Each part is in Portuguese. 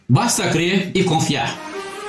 Basta crer e confiar.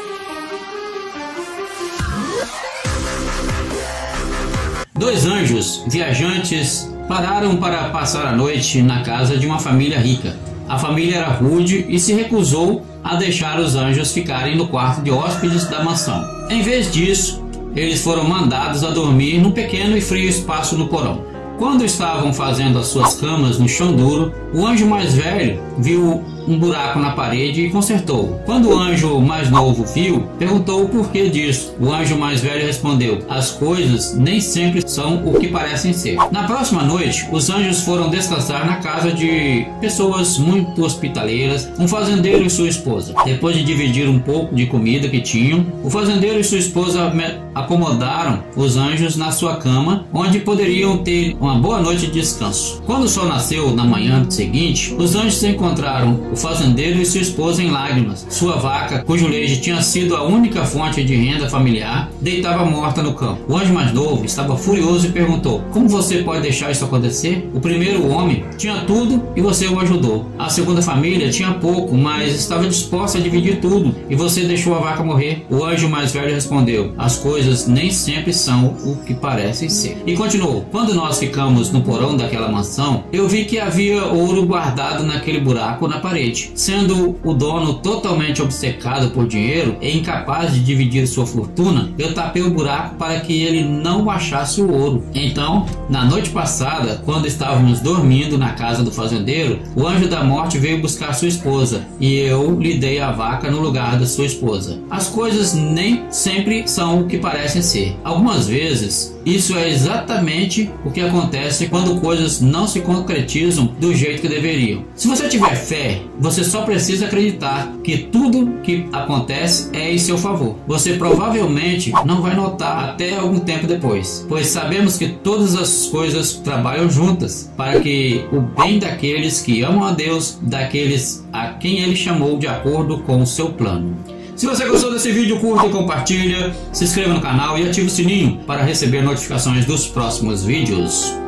Dois anjos viajantes pararam para passar a noite na casa de uma família rica. A família era rude e se recusou a deixar os anjos ficarem no quarto de hóspedes da mansão. Em vez disso, eles foram mandados a dormir num pequeno e frio espaço no porão. Quando estavam fazendo as suas camas no chão duro, o anjo mais velho viu um buraco na parede e consertou. Quando o anjo mais novo viu, perguntou o porquê disso. O anjo mais velho respondeu: as coisas nem sempre são o que parecem ser. Na próxima noite, os anjos foram descansar na casa de pessoas muito hospitaleiras, um fazendeiro e sua esposa. Depois de dividir um pouco de comida que tinham, o fazendeiro e sua esposa acomodaram os anjos na sua cama, onde poderiam ter uma boa noite de descanso. Quando o sol nasceu na manhã seguinte, os anjos encontraram o fazendeiro e sua esposa em lágrimas. Sua vaca, cujo leite tinha sido a única fonte de renda familiar, deitava morta no campo. O anjo mais novo estava furioso e perguntou: como você pode deixar isso acontecer? O primeiro homem tinha tudo e você o ajudou. A segunda família tinha pouco, mas estava disposta a dividir tudo, e você deixou a vaca morrer. O anjo mais velho respondeu: as coisas nem sempre são o que parecem ser. E continuou: quando nós ficamos no porão daquela mansão, eu vi que havia ouro guardado naquele buraco na parede. Sendo o dono totalmente obcecado por dinheiro e incapaz de dividir sua fortuna, eu tapei o buraco para que ele não achasse o ouro. Então, na noite passada, quando estávamos dormindo na casa do fazendeiro, o anjo da morte veio buscar sua esposa, e eu lhe dei a vaca no lugar da sua esposa. As coisas nem sempre são o que parecem ser. Algumas vezes, isso é exatamente o que acontece quando coisas não se concretizam do jeito que deveriam. Se você tiver fé, você só precisa acreditar que tudo que acontece é em seu favor. Você provavelmente não vai notar até algum tempo depois, pois sabemos que todas as coisas trabalham juntas para que o bem daqueles que amam a Deus, daqueles a quem Ele chamou de acordo com o seu plano. Se você gostou desse vídeo, curta e compartilha, se inscreva no canal e ative o sininho para receber notificações dos próximos vídeos.